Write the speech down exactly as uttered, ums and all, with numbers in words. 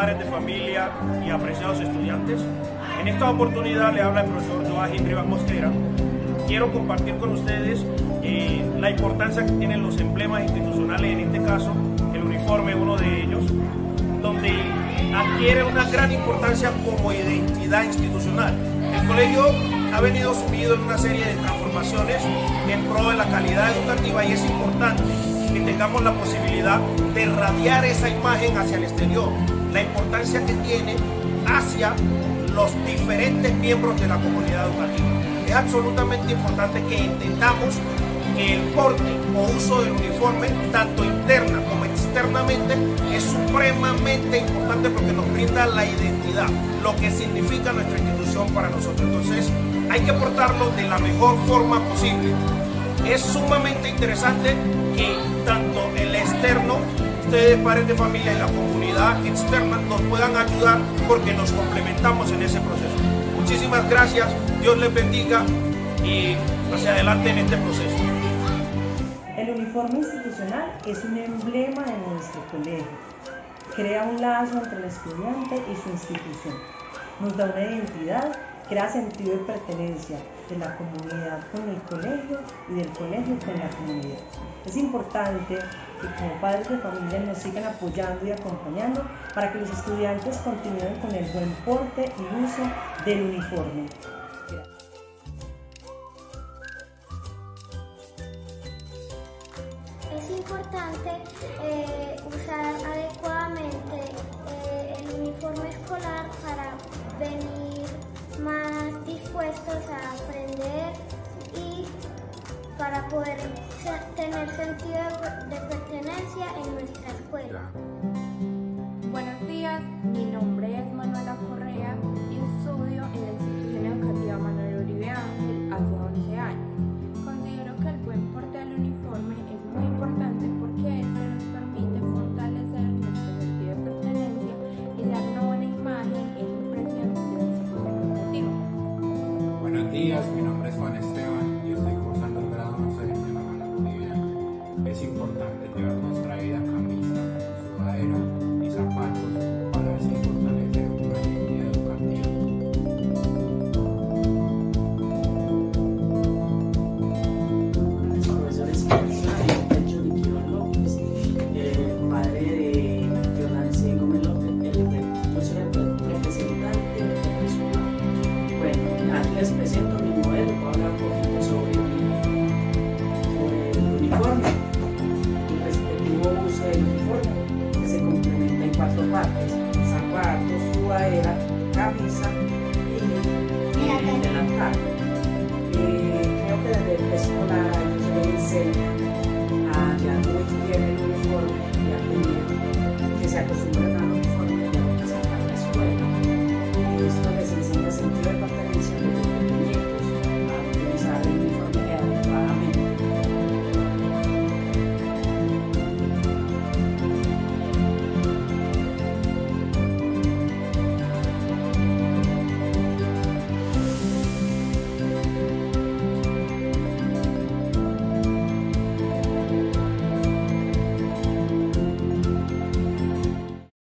padres de familia y apreciados estudiantes. En esta oportunidad le habla el profesor Joachim Rivas Mosquera. Quiero compartir con ustedes eh, la importancia que tienen los emblemas institucionales, en este caso el uniforme, uno de ellos, donde adquiere una gran importancia como identidad institucional. El colegio ha venido sumido en una serie de transformaciones en pro de la calidad educativa y es importante que tengamos la posibilidad de irradiar esa imagen hacia el exterior, la importancia que tiene hacia los diferentes miembros de la comunidad educativa. Es absolutamente importante que entendamos que el porte o uso del uniforme, tanto interna como externamente, es supremamente importante porque nos brinda la identidad, lo que significa nuestra institución para nosotros. Entonces, hay que portarlo de la mejor forma posible. Es sumamente interesante que tanto el externo, ustedes padres de familia y la comunidad externa nos puedan ayudar porque nos complementamos en ese proceso. Muchísimas gracias, Dios les bendiga y hacia adelante en este proceso. El uniforme institucional es un emblema de nuestro colegio. Crea un lazo entre el estudiante y su institución. Nos da una identidad, crea sentido de pertenencia de la comunidad con el colegio y del colegio con la comunidad. Es importante que como padres de familia nos sigan apoyando y acompañando para que los estudiantes continúen con el buen porte y uso del uniforme. Es importante eh, usar adecuadamente eh, el uniforme escolar para venir más dispuestos a aprender y para poder tener sentido de pertenencia en nuestra escuela. Buenos días, mi nombre es Manuela Correa y estudio en la institución educativa Manuel Uribe Ángel hace once años. Considero que el buen porte del uniforme es muy importante porque esto nos permite fortalecer nuestro sentido de pertenencia y dar una buena imagen e impresión de la institución educativa. Buenos días, mi nombre es Juan Esteban y estoy cursando el grado once en la Manuel Uribe Ángel. Es importante llevar nuestra vida camisa, sudadera y zapatos para así fortalecer nuestra identidad educativa. Les presento mi modelo, voy a hablar un poquito sobre, mi, sobre el uniforme, el respectivo uso del uniforme, que se complementa en cuatro partes: zapatos, sudadera, camisa y, y delantal. Eh, creo que desde el preescolar se enseña a ya muy bien el uniforme y a tener que se acostumbren a los